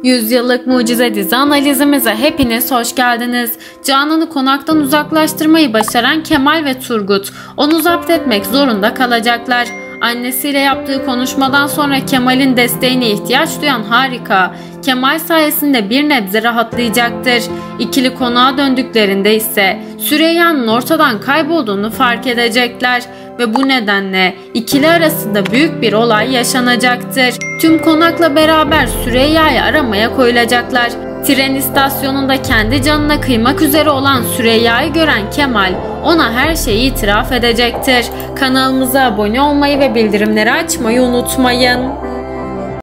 Yüzyıllık mucize dizi analizimize hepiniz hoş geldiniz. Canan'ı konaktan uzaklaştırmayı başaran Kemal ve Turgut onu zapt etmek zorunda kalacaklar. Annesiyle yaptığı konuşmadan sonra Kemal'in desteğine ihtiyaç duyan Harika, Kemal sayesinde bir nebze rahatlayacaktır. İkili konağa döndüklerinde ise Süreyya'nın ortadan kaybolduğunu fark edecekler ve bu nedenle ikili arasında büyük bir olay yaşanacaktır. Tüm konakla beraber Süreyya'yı aramaya koyulacaklar. Tren istasyonunda kendi canına kıymak üzere olan Süreyya'yı gören Kemal ona her şeyi itiraf edecektir. Kanalımıza abone olmayı ve bildirimleri açmayı unutmayın.